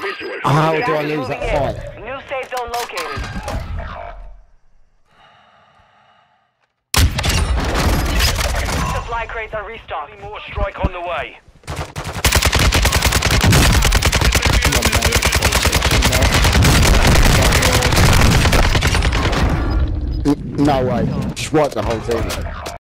How do I lose that fight? New safe zone located. Supply crates are restocked. More strike on the way. No way. Just wipe the whole team.